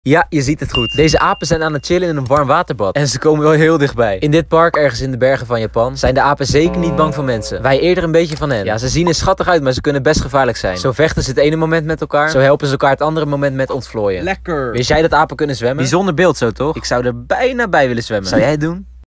Ja, je ziet het goed. Deze apen zijn aan het chillen in een warm waterbad. En ze komen wel heel dichtbij. In dit park, ergens in de bergen van Japan, zijn de apen zeker niet bang voor mensen. Wij eerder een beetje van hen. Ja, ze zien er schattig uit, maar ze kunnen best gevaarlijk zijn. Zo vechten ze het ene moment met elkaar, zo helpen ze elkaar het andere moment met ontvlooien. Lekker. Wist jij dat apen kunnen zwemmen? Bijzonder beeld zo, toch? Ik zou er bijna bij willen zwemmen. Zou jij het doen?